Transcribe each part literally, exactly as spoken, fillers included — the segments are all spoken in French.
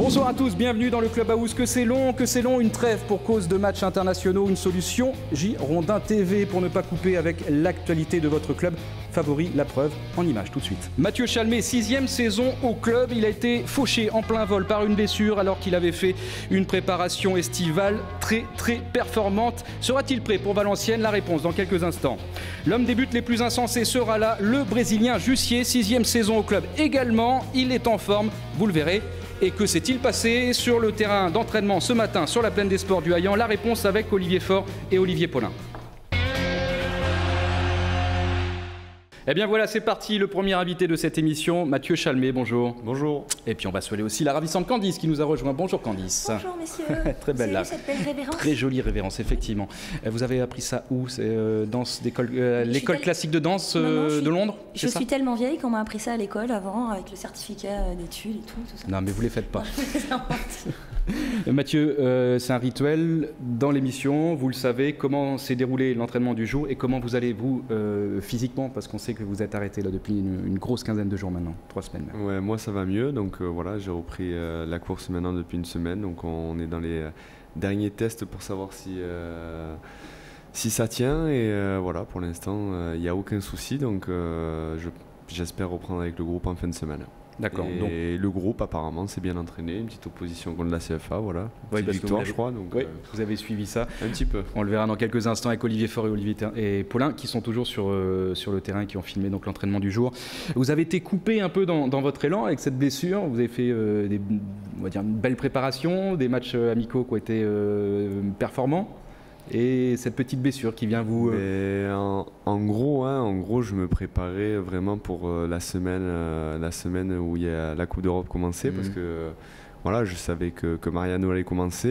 Bonsoir à tous, bienvenue dans le Clubhouse. Que c'est long, que c'est long, une trêve pour cause de matchs internationaux, une solution Girondin T V pour ne pas couper avec l'actualité de votre club favori, la preuve en images tout de suite. Mathieu Chalmé, sixième saison au club, il a été fauché en plein vol par une blessure alors qu'il avait fait une préparation estivale très très performante. Sera-t-il prêt pour Valenciennes? La réponse dans quelques instants. L'homme des buts les plus insensés sera là, le Brésilien Jussier, sixième saison au club également, il est en forme, vous le verrez. Et que s'est-il passé sur le terrain d'entraînement ce matin sur la plaine des sports du Haillan? La réponse avec Olivier Faure et Olivier Paulin. Eh bien voilà, c'est parti, le premier invité de cette émission, Mathieu Chalmé, bonjour. Bonjour. Et puis on va saluer aussi la ravissante Candice qui nous a rejoint. Bonjour Candice. Bonjour messieurs. Très belle là. Cette belle révérence. Très jolie révérence, effectivement. Vous avez appris ça où? C'est euh, danse d'école, euh, l'école tel... classique de danse euh, non, non, suis... de Londres? Je suis tellement vieille qu'on m'a appris ça à l'école avant, avec le certificat d'études et tout, tout ça. Non mais vous les faites pas. Mathieu, euh, c'est un rituel dans l'émission, vous le savez, comment s'est déroulé l'entraînement du jour et comment vous allez vous euh, physiquement, parce qu'on sait que vous êtes arrêté là depuis une, une grosse quinzaine de jours maintenant, trois semaines. Même. Ouais, moi ça va mieux, donc euh, voilà, j'ai repris euh, la course maintenant depuis une semaine, donc on, on est dans les euh, derniers tests pour savoir si, euh, si ça tient et euh, voilà, pour l'instant il n'y a aucun souci, donc euh, je, j'espère reprendre avec le groupe en fin de semaine. D'accord. Et donc, le groupe apparemment s'est bien entraîné, une petite opposition contre la C F A, voilà. Une oui, victoire je crois. Donc, oui, euh, vous avez suivi ça. Un petit peu. On le verra dans quelques instants avec Olivier Faure et Olivier et Paulin qui sont toujours sur, euh, sur le terrain et qui ont filmé donc l'entraînement du jour. Vous avez été coupé un peu dans, dans votre élan avec cette blessure. Vous avez fait euh, des, on va dire une belle préparation, des matchs amicaux qui ont été euh, performants. Et cette petite blessure qui vient vous... Euh... En, en, gros, hein, en gros, je me préparais vraiment pour euh, la, semaine, euh, la semaine où il y a la Coupe d'Europe commençait, mmh. parce que euh, voilà, je savais que, que Mariano allait commencer.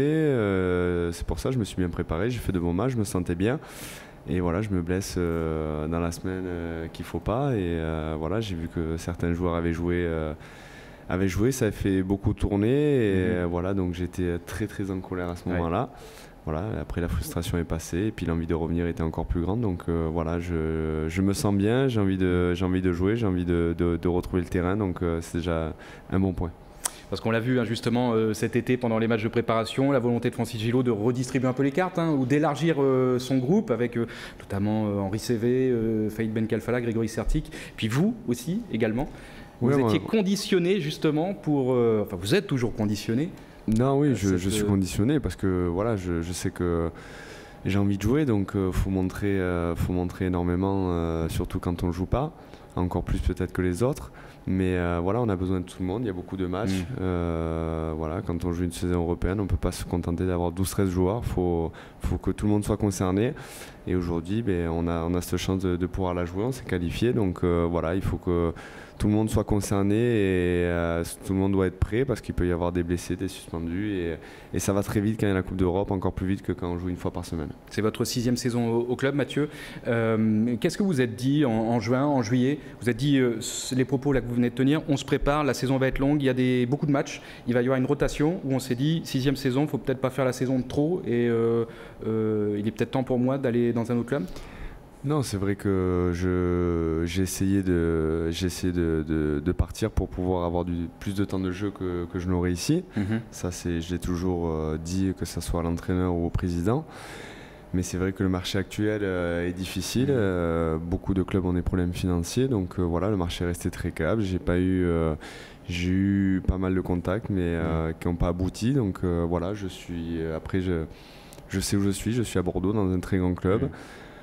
Euh, c'est pour ça que je me suis bien préparé, j'ai fait de bons matchs, je me sentais bien. Et voilà, je me blesse euh, dans la semaine euh, qu'il ne faut pas. Et euh, voilà, j'ai vu que certains joueurs avaient joué... Euh, avait joué, ça a fait beaucoup tourner. Et mmh. voilà, donc j'étais très très en colère à ce moment-là. Ouais. Voilà, après la frustration est passée et puis l'envie de revenir était encore plus grande. Donc euh, voilà, je, je me sens bien, j'ai envie de, j'ai envie de jouer, j'ai envie de, de, de retrouver le terrain. Donc euh, c'est déjà un bon point. Parce qu'on l'a vu hein, justement euh, cet été pendant les matchs de préparation, la volonté de Francis Gillot de redistribuer un peu les cartes hein, ou d'élargir euh, son groupe avec euh, notamment euh, Henri Cévé, euh, Faïd Ben Kalfala, Grégory Sertic, puis vous aussi également. Vous oui, étiez ouais. conditionné justement pour... Euh, enfin vous êtes toujours conditionné. Non, oui, je, je suis conditionné parce que voilà, je, je sais que j'ai envie de jouer, donc il euh, faut montrer, euh, faut montrer énormément, euh, surtout quand on ne joue pas, encore plus peut-être que les autres. Mais euh, voilà, on a besoin de tout le monde, il y a beaucoup de matchs. Mmh. Euh, voilà, quand on joue une saison européenne, on ne peut pas se contenter d'avoir douze treize joueurs, il faut, faut que tout le monde soit concerné. Et aujourd'hui, ben, on, a, on a cette chance de, de pouvoir la jouer, on s'est qualifié, donc euh, voilà, il faut que tout le monde soit concerné et euh, tout le monde doit être prêt parce qu'il peut y avoir des blessés, des suspendus et, et ça va très vite quand il y a la Coupe d'Europe, encore plus vite que quand on joue une fois par semaine. C'est votre sixième saison au, au club, Mathieu. Euh, Qu'est-ce que vous êtes dit en, en juin, en juillet? Vous êtes dit, euh, les propos là que vous venez de tenir, on se prépare, la saison va être longue, il y a des, beaucoup de matchs, il va y avoir une rotation où on s'est dit, sixième saison, il ne faut peut-être pas faire la saison de trop et euh, euh, il est peut-être temps pour moi d'aller dans un autre club? Non, c'est vrai que je, j'ai essayé, de, j'ai essayé de, de, de partir pour pouvoir avoir du, plus de temps de jeu que, que je n'aurais ici. Mmh. Ça, c'est, je l'ai toujours euh, dit, que ce soit à l'entraîneur ou au président. Mais c'est vrai que le marché actuel euh, est difficile. Mmh. Euh, beaucoup de clubs ont des problèmes financiers. Donc euh, voilà, le marché est resté très câble. J'ai pas eu, euh, j'ai eu pas mal de contacts, mais euh, mmh. qui n'ont pas abouti. Donc euh, voilà, je suis, après, je, je sais où je suis. Je suis à Bordeaux, dans un très grand club. Mmh.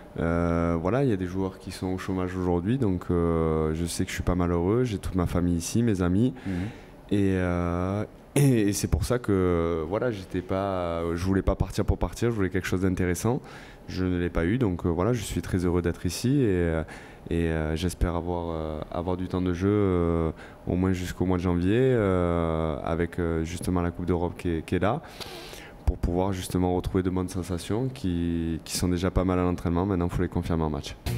Euh, voilà, il y a des joueurs qui sont au chômage aujourd'hui, donc euh, je sais que je suis pas malheureux, j'ai toute ma famille ici, mes amis, mmh. et, euh, et, et c'est pour ça que voilà, j'étais pas, je voulais pas partir pour partir, je voulais quelque chose d'intéressant, je ne l'ai pas eu, donc euh, voilà, je suis très heureux d'être ici et, et euh, j'espère avoir, euh, avoir du temps de jeu euh, au moins jusqu'au mois de janvier euh, avec euh, justement la Coupe d'Europe qui est, qui est là, pour pouvoir justement retrouver de bonnes sensations qui, qui sont déjà pas mal à l'entraînement. Maintenant, il faut les confirmer en match.